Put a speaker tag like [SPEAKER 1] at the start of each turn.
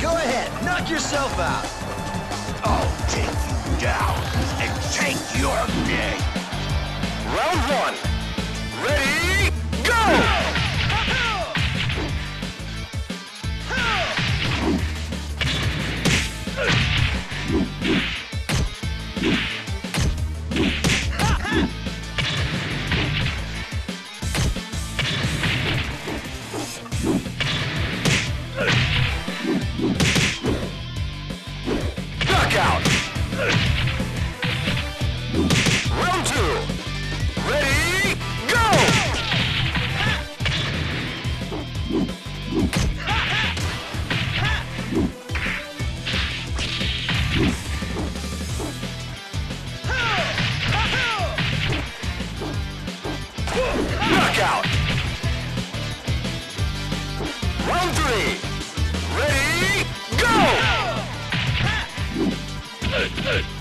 [SPEAKER 1] Go ahead, knock yourself out.
[SPEAKER 2] I'll take you down and take your name.
[SPEAKER 3] Round 1. Ready, go! Knockout! Round 2. Ready, go! Knockout! Round 3. Ready, go!